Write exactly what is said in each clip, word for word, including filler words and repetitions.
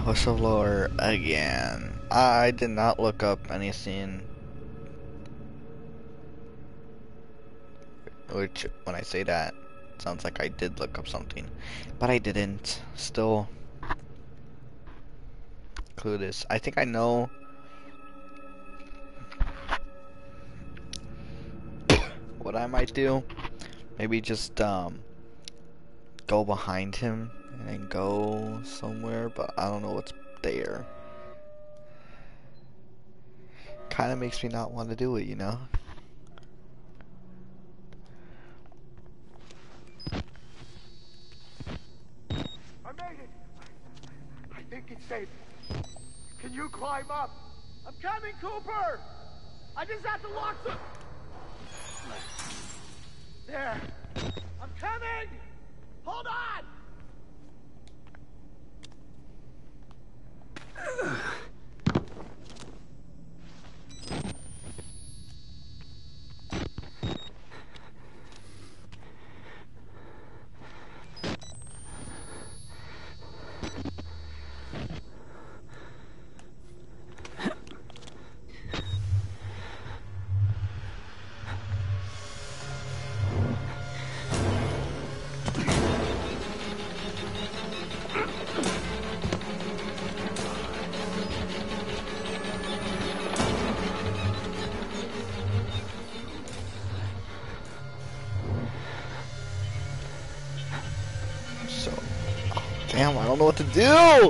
Whistleblower again. I did not look up anything. Which, when I say that, it sounds like I did look up something. But I didn't. Still clueless. I think I know what I might do. Maybe just um, go behind him and then go somewhere, but I don't know what's there. Kind of makes me not want to do it, you know? I made it! I think it's safe. Can you climb up? I'm coming, Cooper! I just have to lock the... There. I'm coming! Hold on! So, oh, damn, I don't know what to do!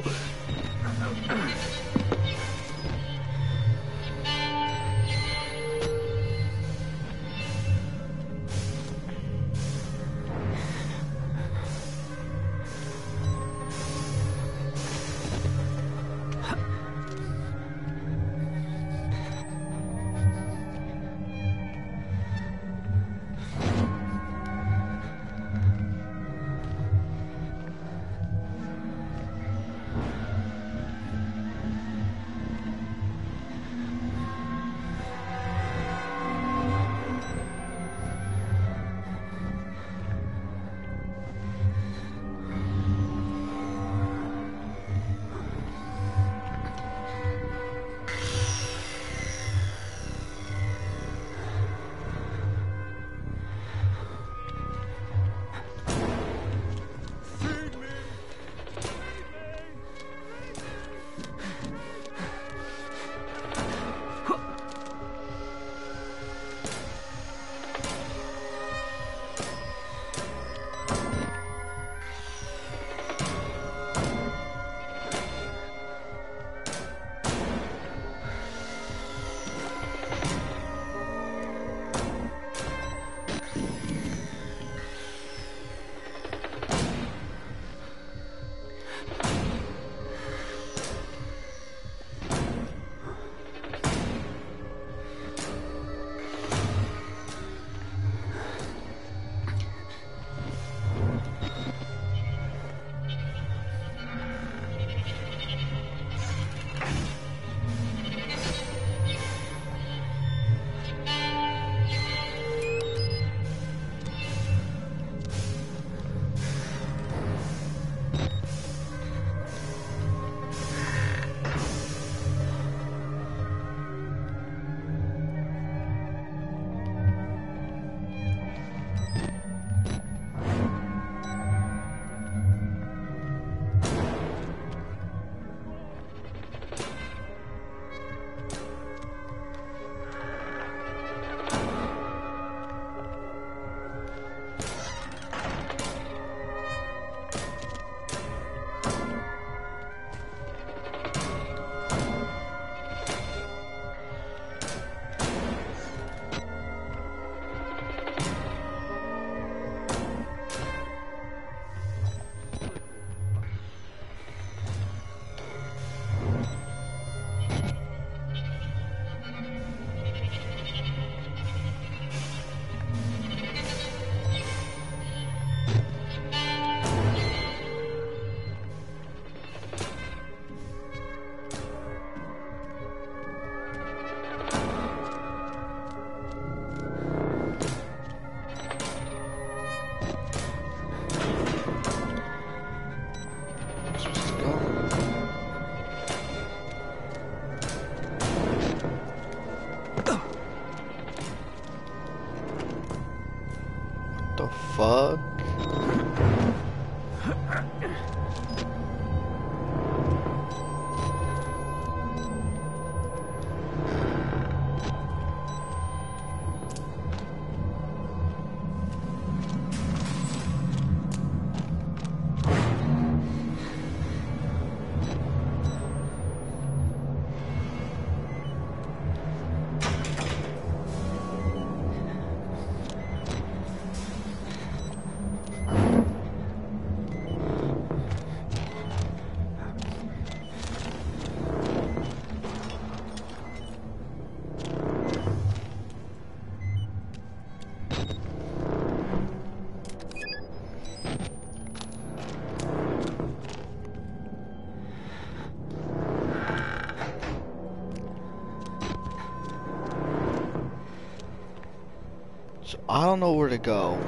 I don't know where to go.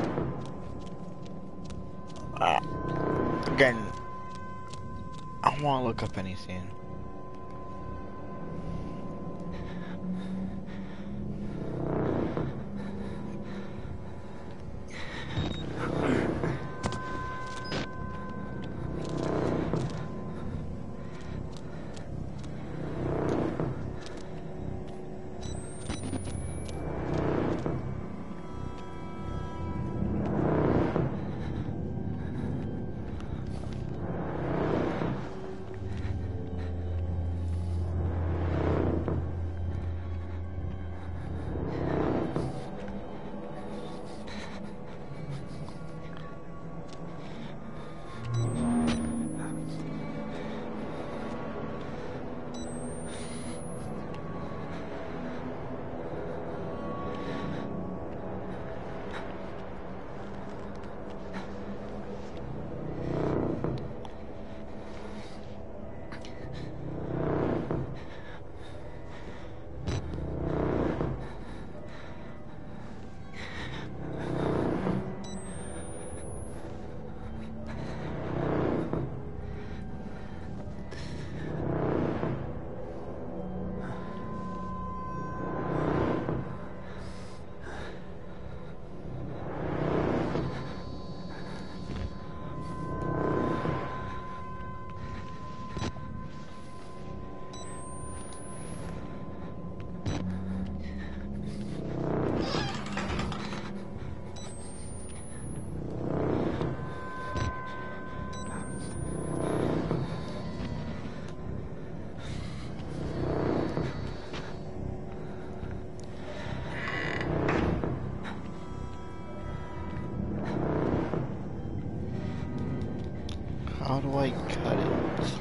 Uh, again, I don't want to look up anything. How do I cut it?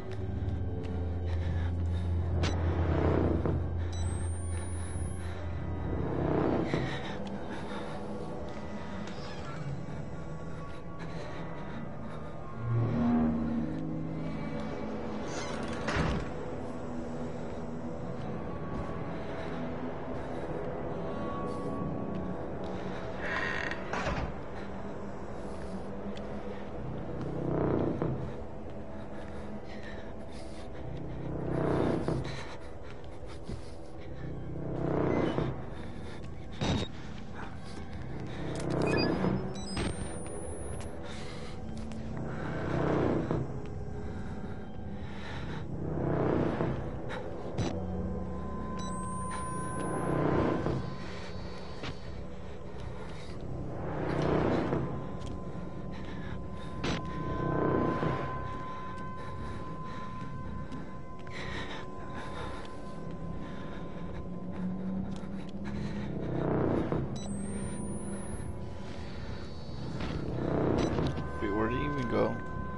Where did he even go?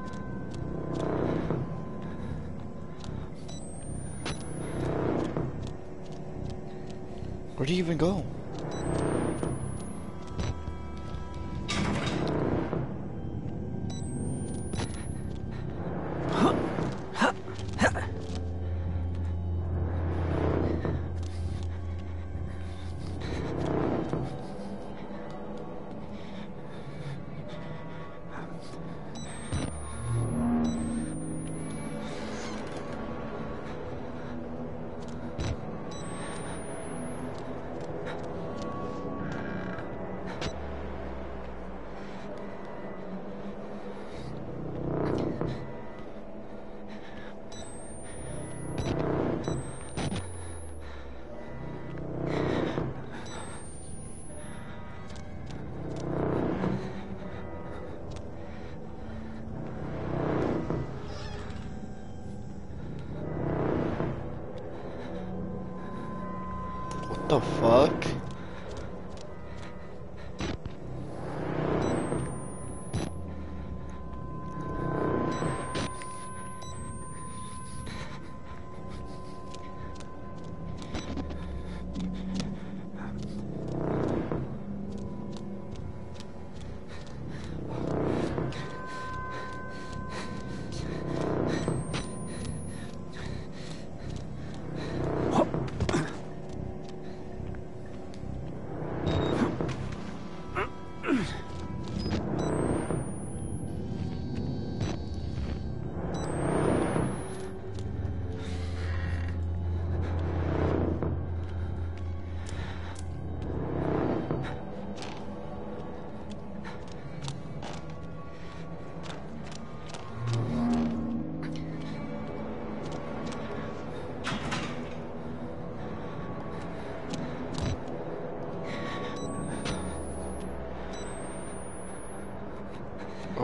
Where did he even go? What the fuck?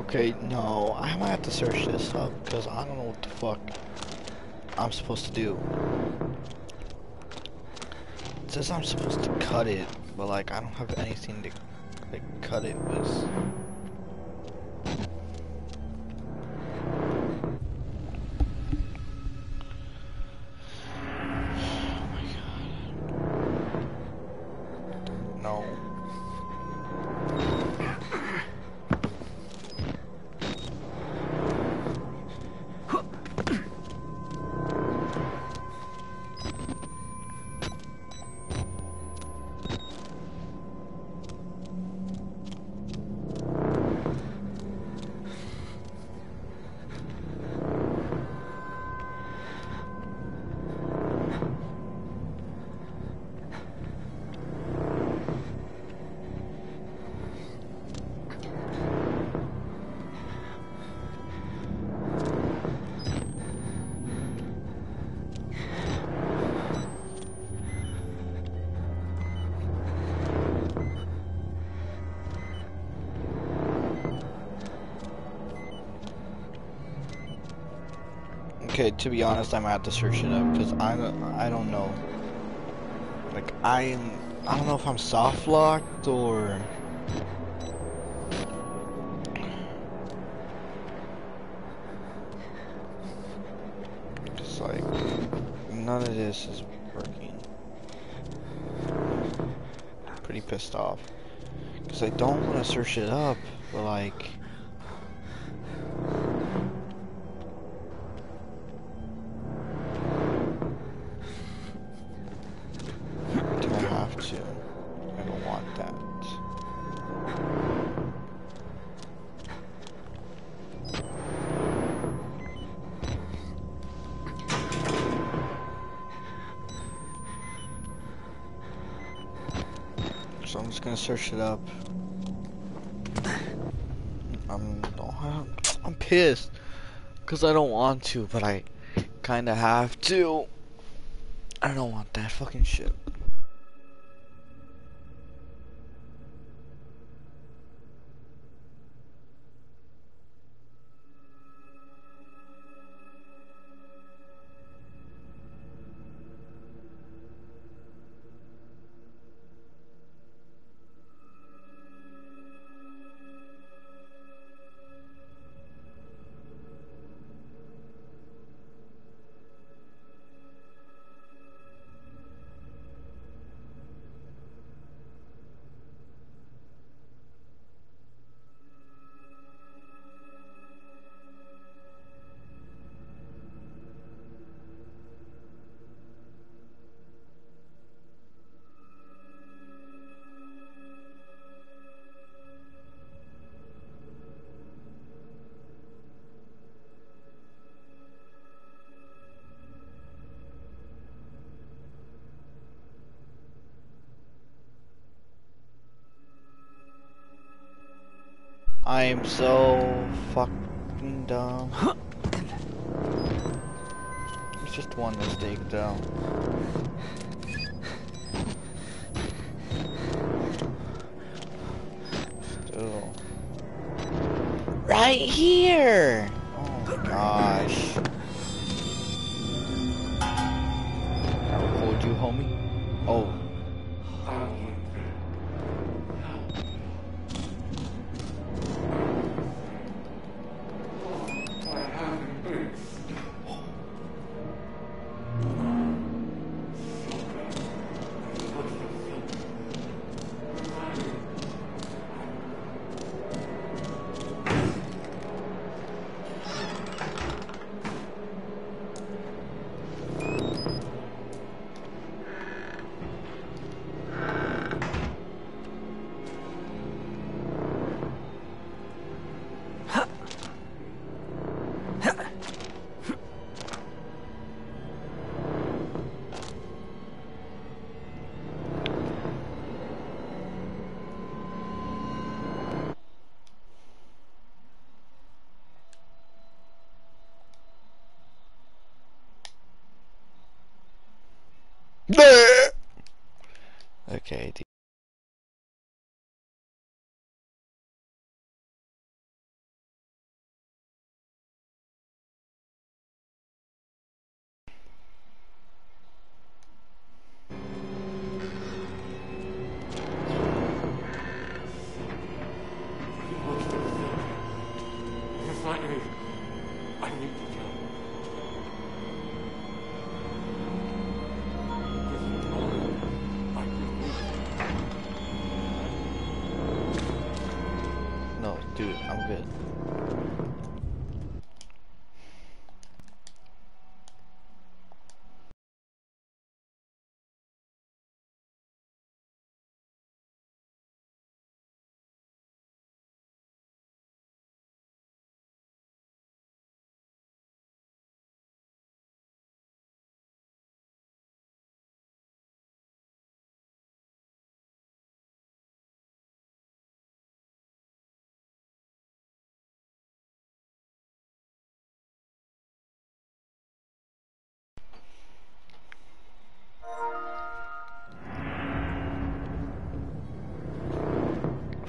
Okay, no, I might have to search this up because I don't know what the fuck I'm supposed to do. It says I'm supposed to cut it, but like I don't have anything to like cut it with. No. Okay, to be honest, I might have to search it up because I don't, I don't know. Like I'm, I don't know if I'm soft locked or. It's like none of this is working. Pretty pissed off because I don't want to search it up, but like. I don't want that. So I'm just gonna search it up. I'm I'm pissed because I don't want to, but I kind of have to. I don't want that fucking shit. I am so fucking dumb. It's just one mistake though. Still. Right here! Oh my gosh. I'll hold you, homie. Oh. Okay.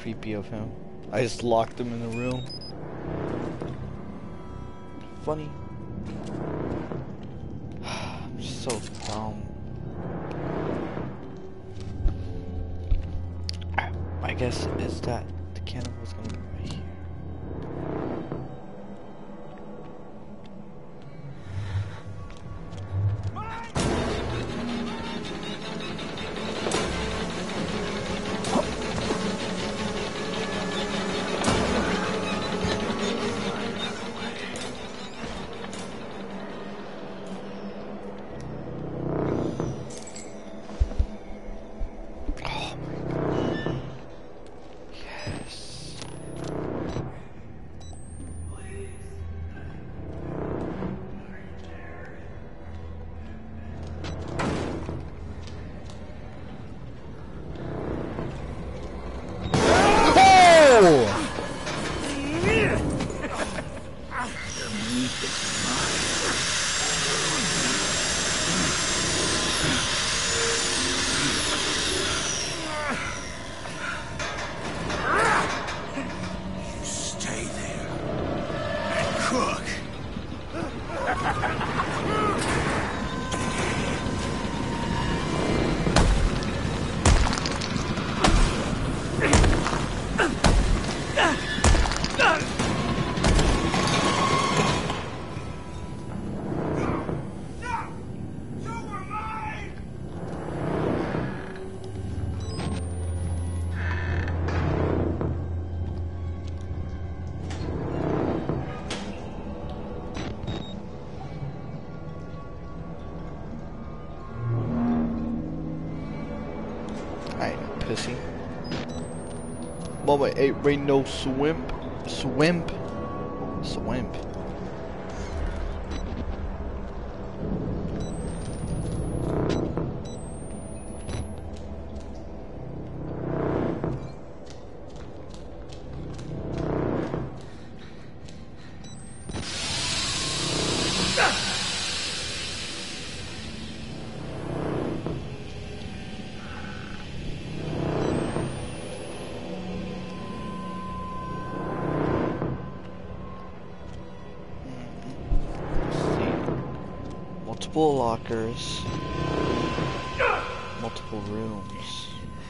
creepy of him. I just locked him in the room. Funny. I'm so dumb. I guess is that the cannibal's gonna be right here. Pussy. Mama ain't rain no swimp. Swimp. Swimp. Multiple lockers, multiple rooms.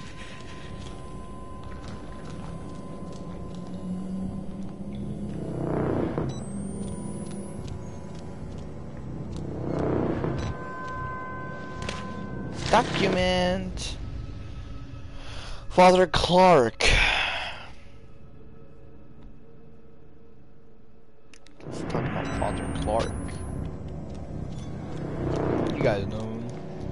Document. Father Clark. Let's talk about Father Clark. You guys know him.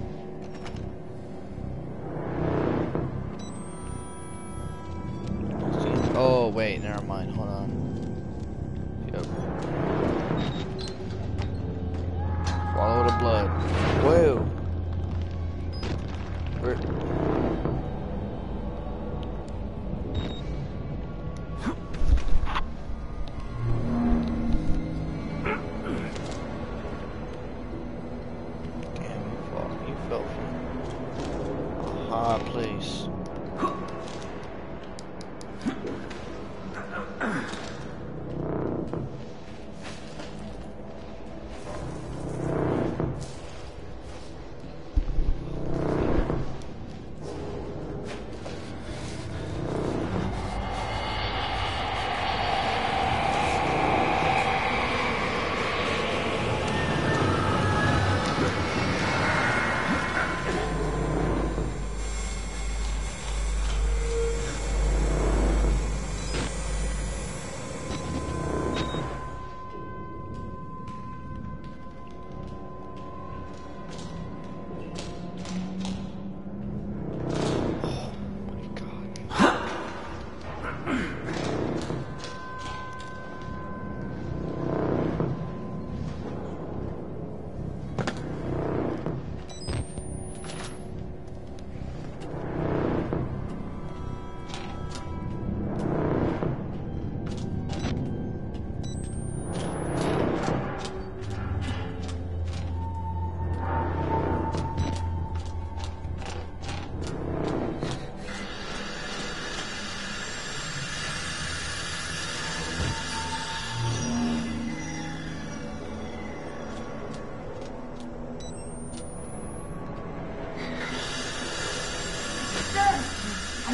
Oh wait, never mind. Hold on. Yep. Follow the blood. Whoa. Where? Hard place.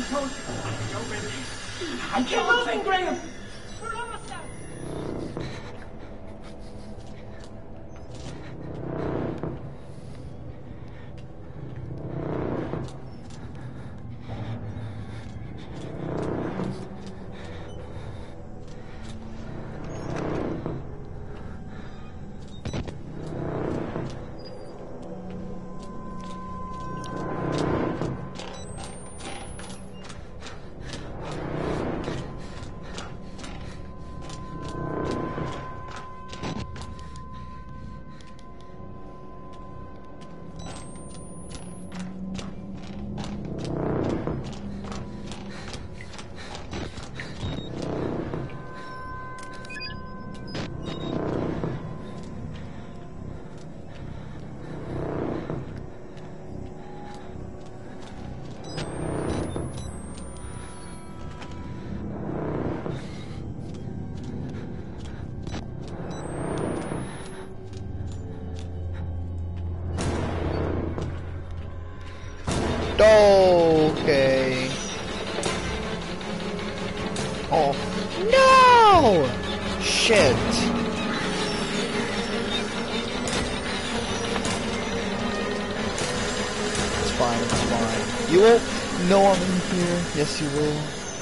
told you. Go, baby. I keep moving, Graham. We're almost out. Okay. Oh no! Shit. It's fine, it's fine. You won't know I'm in here. Yes, you will.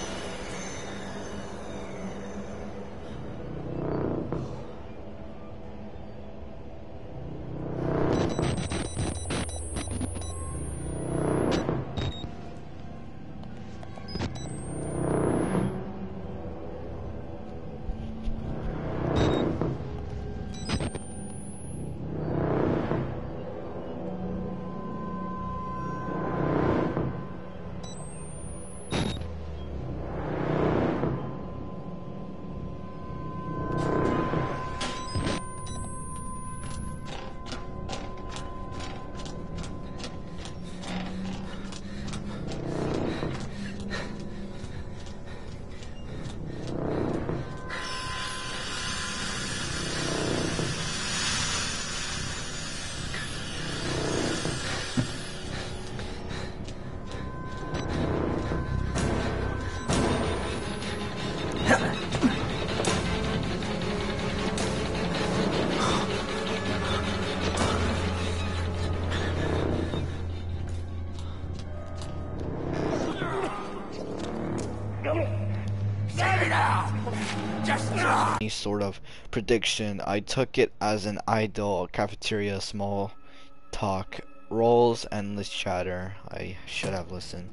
Any sort of prediction. I took it as an idle cafeteria, small talk, rolls, endless chatter. I should have listened.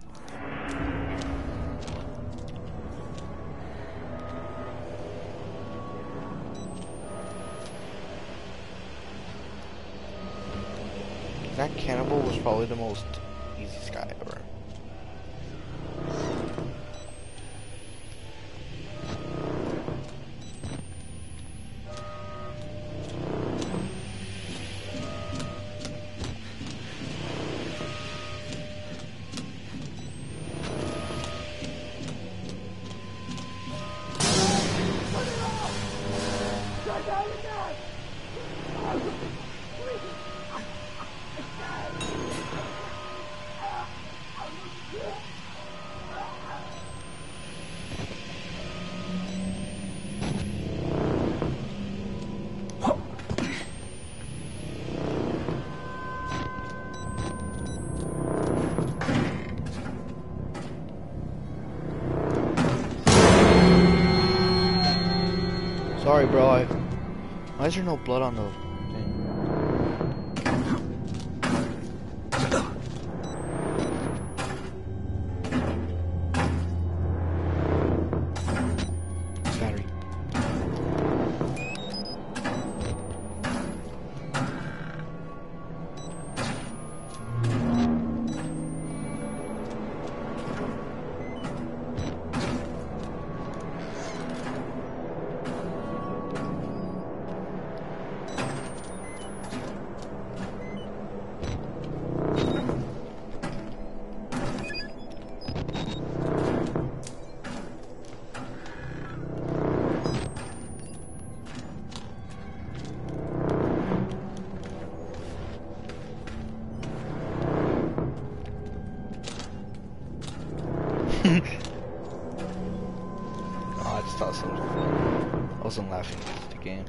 That cannibal was probably the most easiest guy ever. Sorry, bro. I, why is there no blood on the thing? Battery. Oh, I just thought something was funny. I wasn't laughing at the game.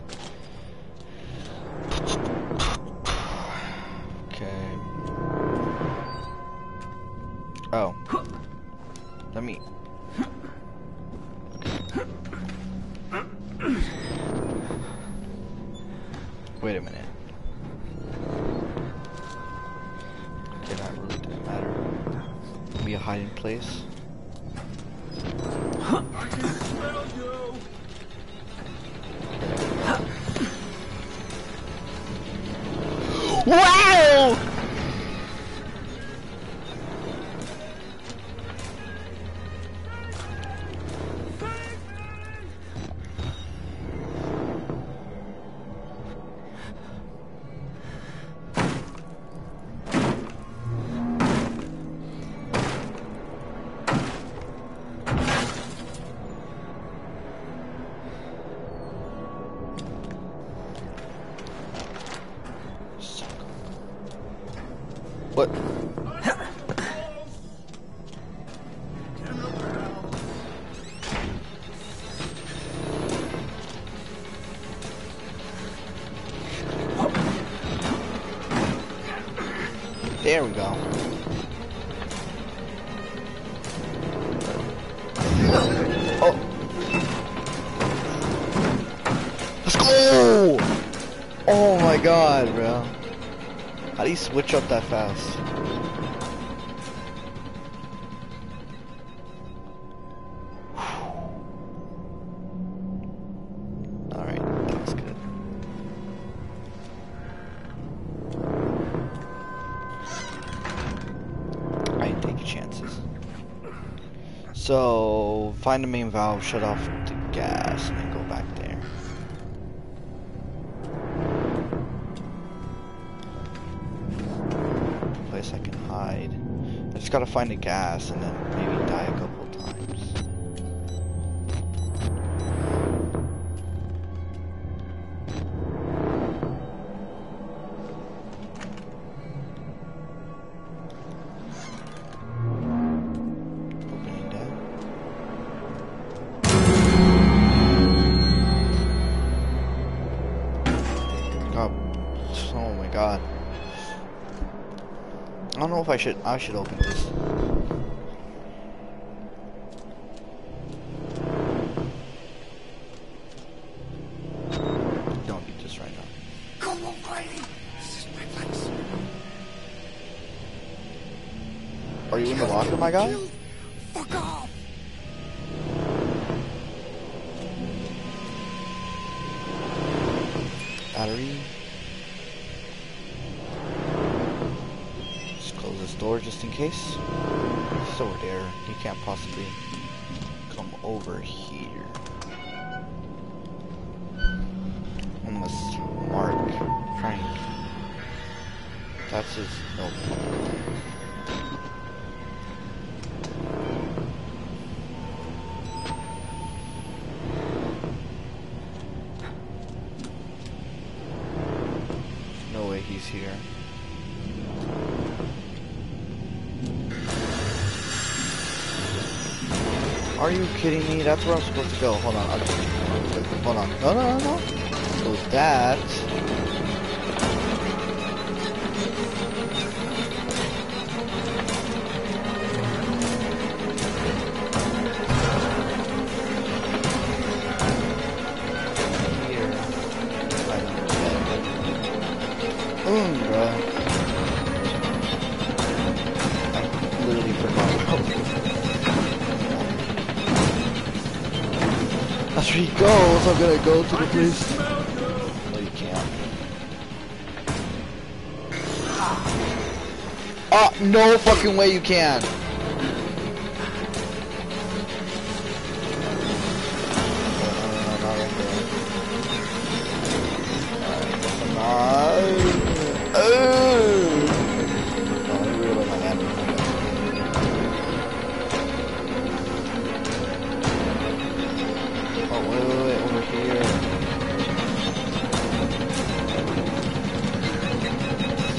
Okay. Oh. Let me... Wait a minute. Okay, that really didn't matter. Maybe a hiding place. I can smell you. Wow! What? There we go. Oh. Let's go! Oh my god, bro. How do you switch up that fast? Alright, that was good. I ain't taking chances. So, find the main valve, shut off the gas, and then go back there. Place I can hide. I just gotta find the gas and then maybe die a couple times. Opening that. Oh, oh my god. I don't know if I should, I should open this. Don't need this right now. Come on, Brady. This is my place. Are you in the locker, my guy? Fuck off. Battery. Just close this door just in case. It's over there. He can't possibly come over here. Unless Mark, Frank. That's his notebook. No way he's here. Are you kidding me? That's where I'm supposed to go. Hold on. I'll just, hold on. No, no, no, no. So that. Here. Mm, bro. I literally forgot. That's where he goes. I'm gonna go to the place. No, you can't. Oh, no fucking way you can.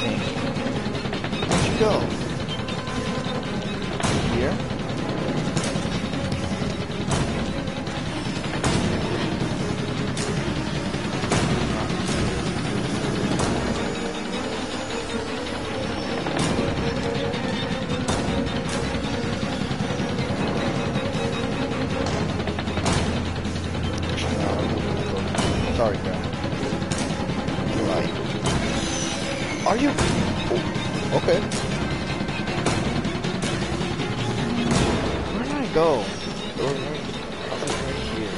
Go. Here. Are you? Oh, okay. Where did I go? Oh, right. I was right here.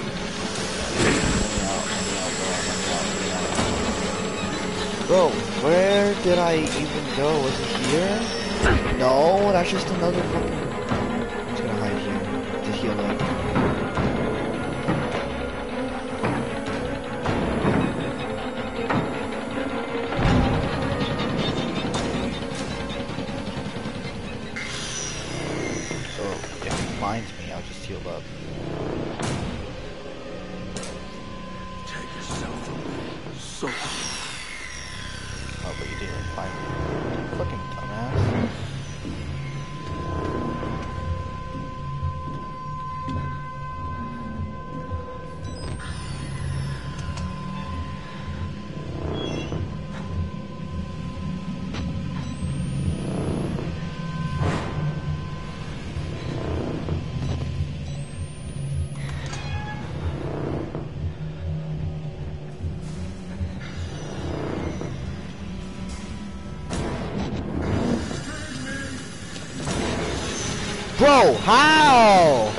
Bro, where did I even go? Was it here? No, that's just another fucking... I'm just gonna hide here to heal up. Finds me, I'll just heal up. Take yourself away. So. Oh, but you didn't find me. Fucking dumbass. Bro, how?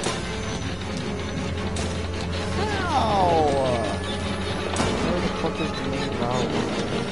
How? Where the fuck is the main route?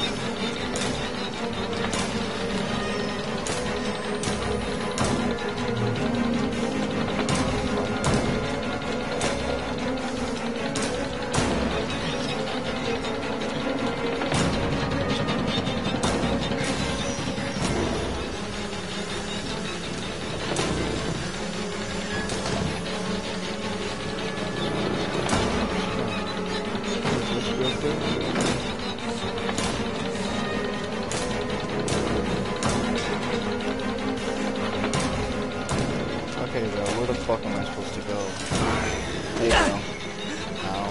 Okay, bro, where the fuck am I supposed to go? There you go. Ow.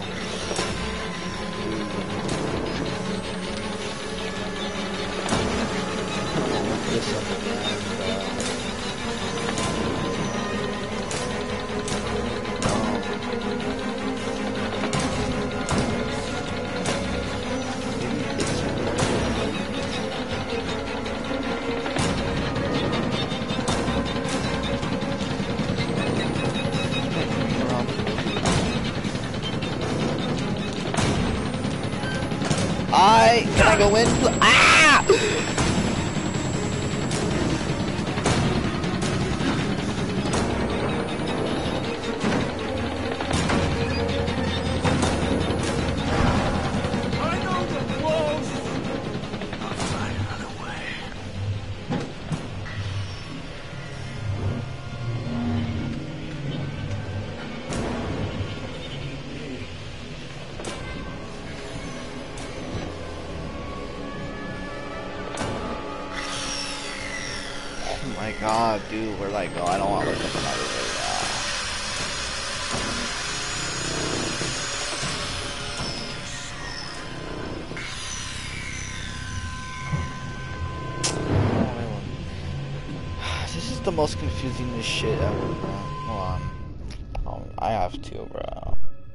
I'm gonna look this up and, uh... I can I go in? Ah! I know the close. I'll find another way. Oh my god, dude, where'd I go? I don't want to look up another way. Yeah. This is the most confusing shit ever, bro. Hold on. Oh, I have to, bro.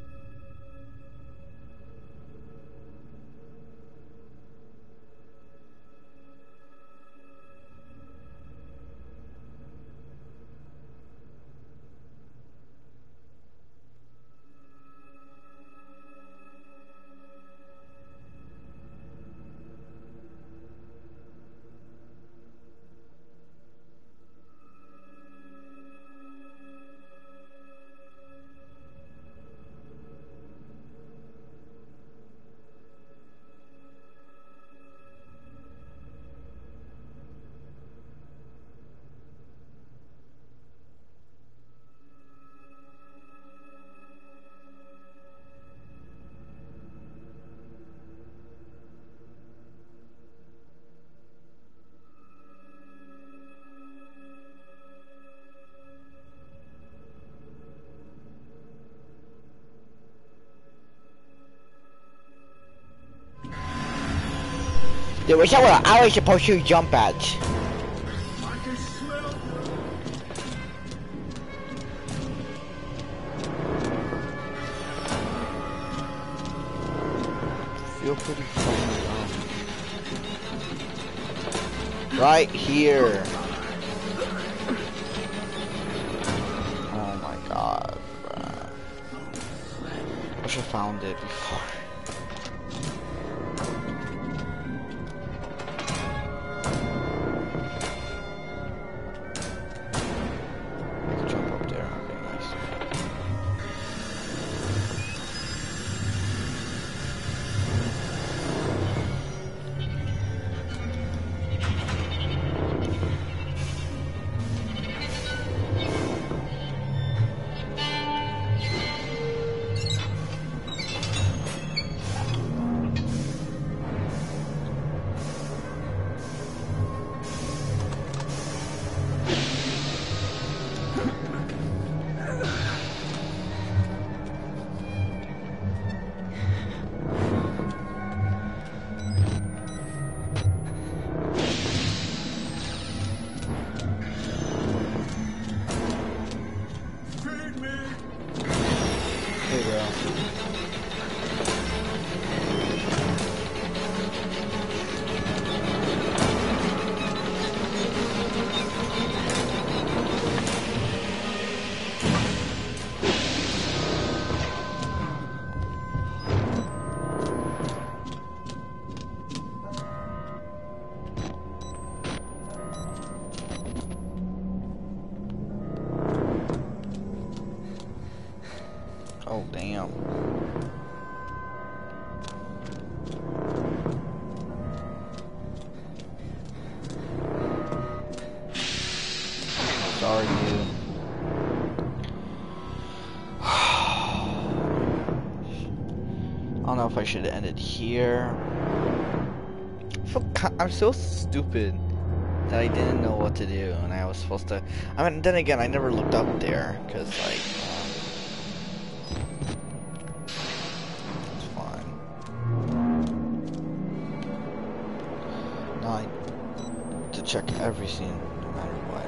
Dude, which I was I was supposed to jump at. Feel pretty fucking dumb. Right here. Oh my god, bruh. I should have found it before. I can jump up there. Okay, nice. Hey, bro. Oh, damn. Sorry, you. I don't know if I should end it here. I feel ki- I'm so stupid that I didn't know what to do, and I was supposed to. I mean, then again, I never looked up there because, like, um, it's fine. Now I need to check everything, no matter what.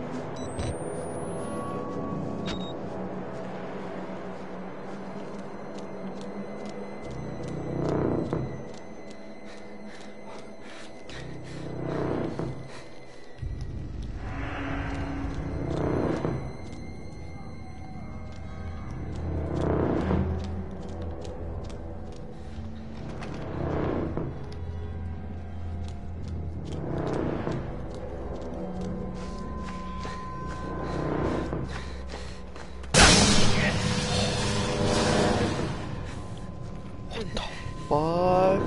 Fuck.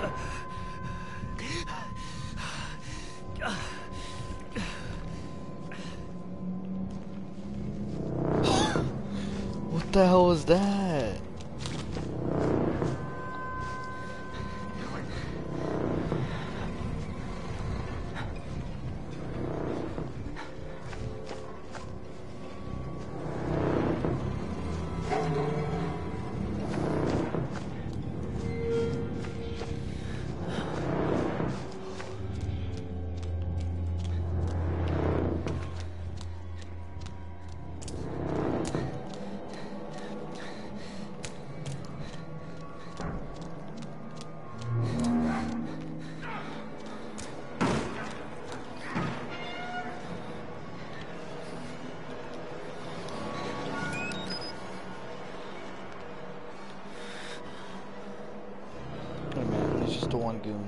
What the hell was that? Hey man, it's just the one goon.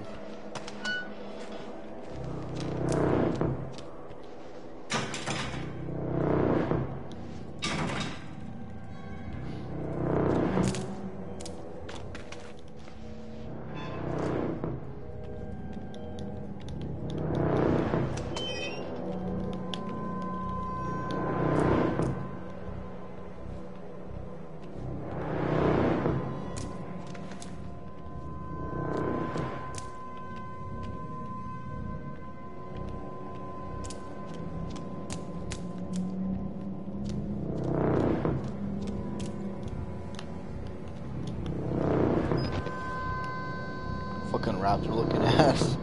Fucking raptor looking ass.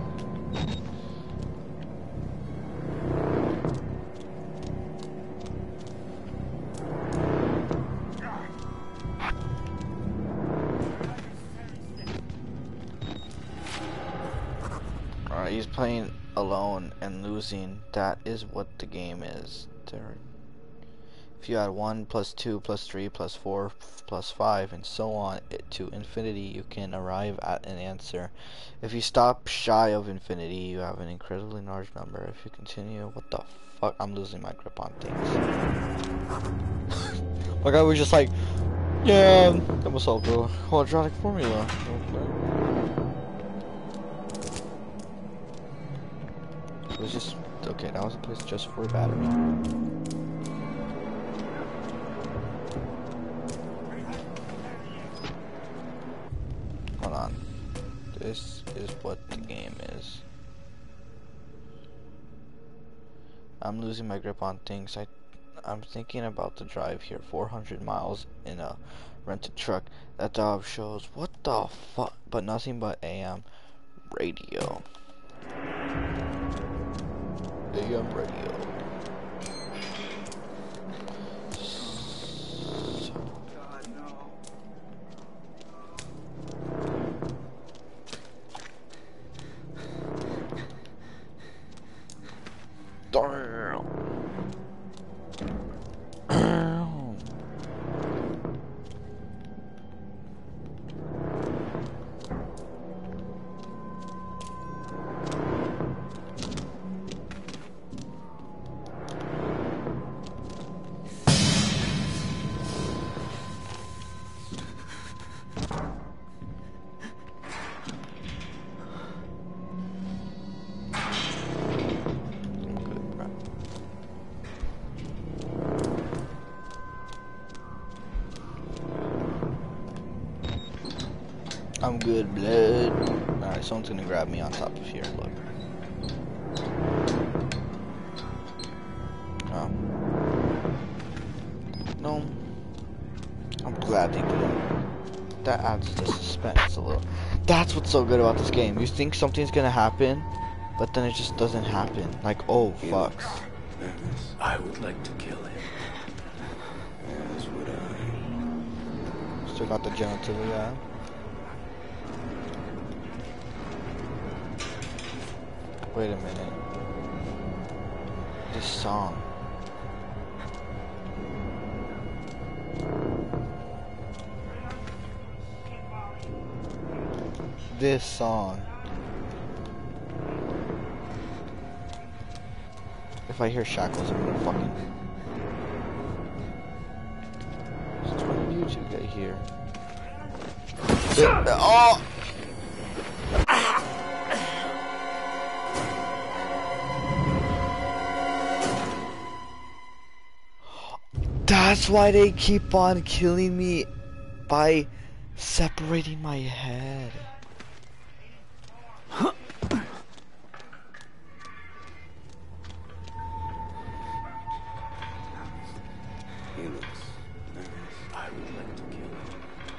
Alright, he's playing alone and losing. That is what the game is. There. If you add one plus two plus three plus four plus five and so on it to infinity, you can arrive at an answer. If you stop shy of infinity, you have an incredibly large number. If you continue, what the fuck? I'm losing my grip on things. My guy was just like, yeah, that must solve the quadratic formula. It was just, okay, that was a place just for a battery. Hold on. This is what the game is. I'm losing my grip on things. I, I'm thinking about the drive here. four hundred miles in a rented truck. That dog shows what the fuck, but nothing but A M radio. A M radio. Damn. I'm good, blood. Alright, someone's gonna grab me on top of here. Look. Oh. No. I'm glad they did. That adds to suspense a little. That's what's so good about this game. You think something's gonna happen, but then it just doesn't happen. Like, oh, fuck. I would like to kill him. As would I. Still got the genitalia. Wait a minute. This song. This song. If I hear shackles, I'm gonna fucking. Since when did you two get here? Oh! That's why they keep on killing me by separating my head. He looks nervous. I would like to kill him.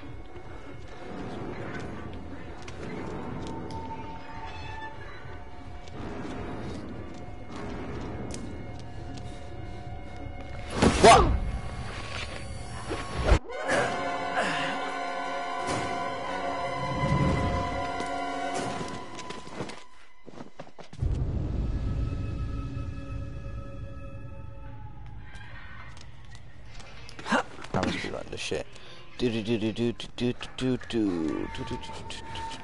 What? I'm gonna rerun this shit. Do do do do do do do do do do do do.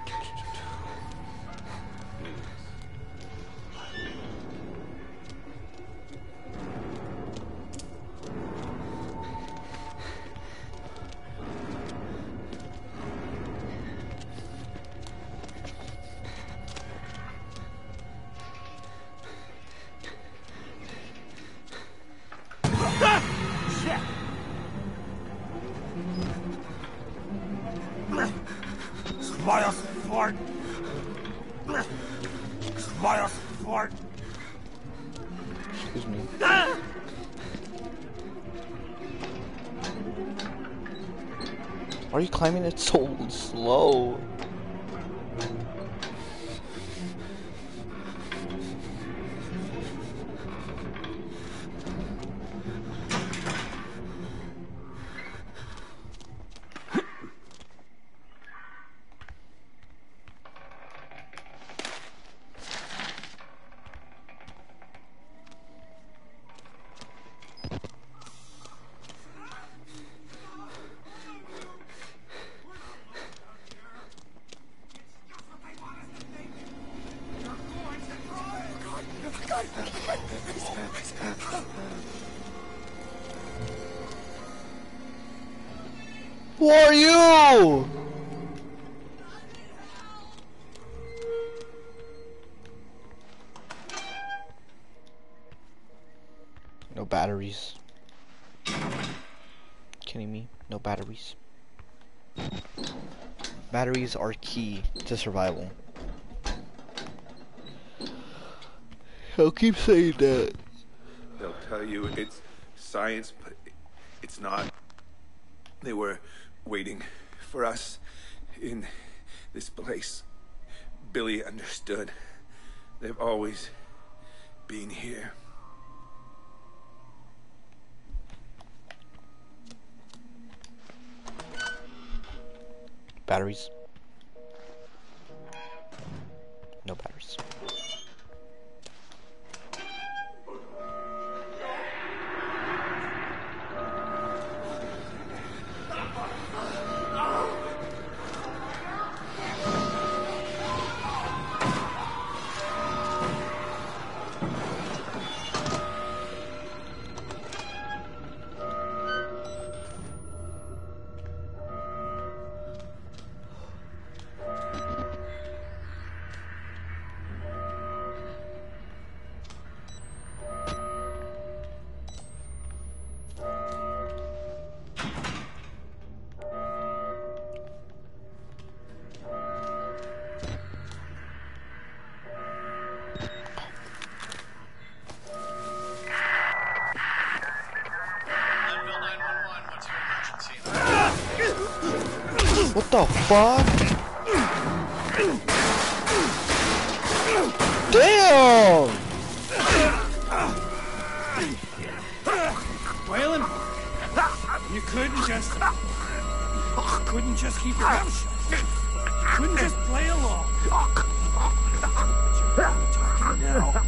Bios fart. Bios fart. Excuse me. Why are you climbing it so slow? Who are you? No batteries. Kidding me? No batteries. Batteries are key to survival. I'll keep saying that. They'll tell you it's science, but it's not. They were waiting for us in this place. Billy understood. They've always been here. Batteries. No batteries. What the fuck? Damn! Waylon, you couldn't just... couldn't just keep your mouth shut. Couldn't just play along. But you're talking now.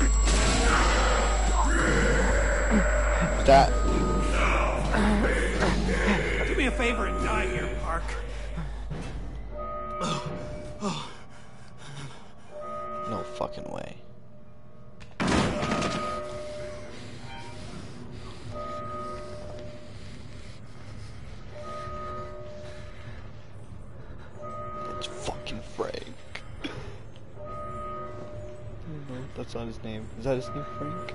That... Do me a favor and die here, Park. No fucking way. That's fucking Frank. No, that's not his name. Is that his name, Frank?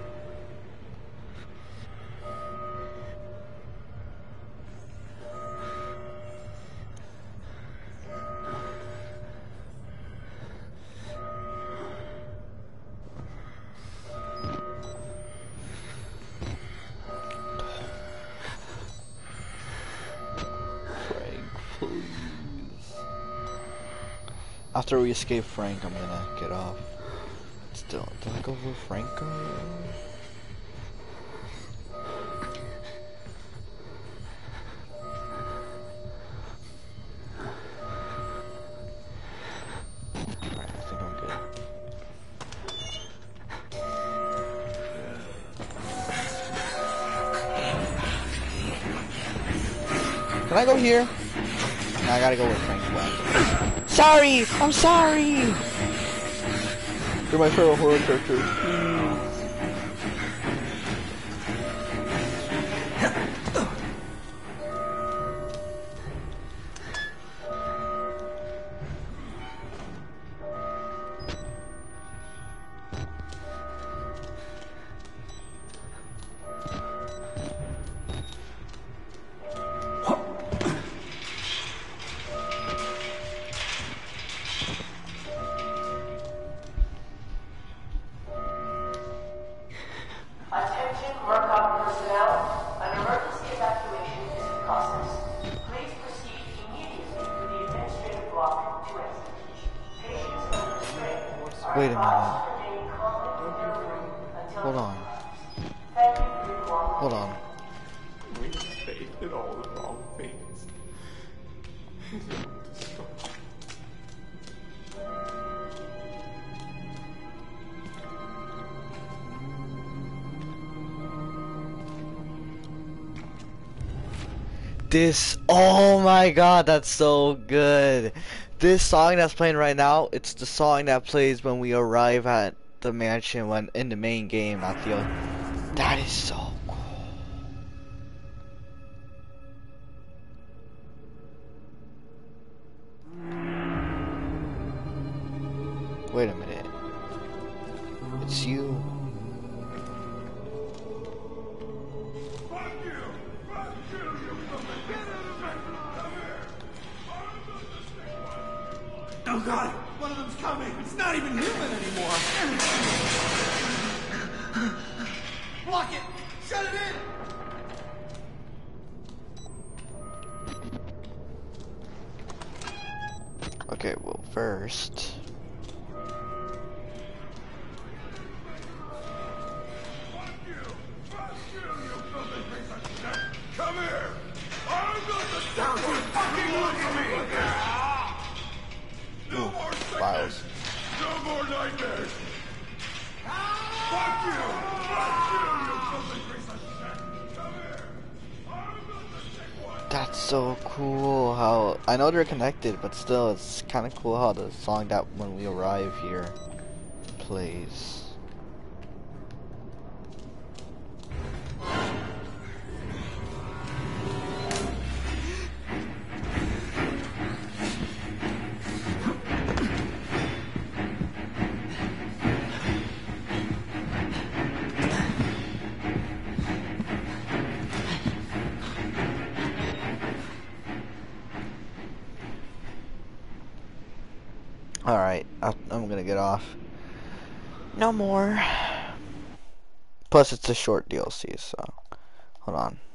After we escape Frank, I'm gonna get off. Still, did I go for Franco? Alright, I think I'm good. Can I go here? No, I gotta go with Frank left. Sorry! I'm sorry! You're my favorite horror character. Wait a minute. Hold on. Hold on. We faith in all the wrong things. This, oh my god, that's so good. This song that's playing right now, it's the song that plays when we arrive at the mansion when in the main game, not the other. That is so cool. Wait a minute. It's you. Fuck you! Fuck you, you fucking get out of bed! Come here! Oh god! One of them's coming! It's not even human anymore! Block it! Shut it in! Okay, well first. Come here! I'm gonna down you fucking look at me! No more Files. seconds! No more nightmares! Fuck you! Fuck you, you fucking piece of shit! Come here! I'm gonna take one! That's so cool how I know they're connected, but still it's kinda cool how the song that when we arrive here plays. Alright, I'm gonna get off. No more. Plus, it's a short D L C, so hold on.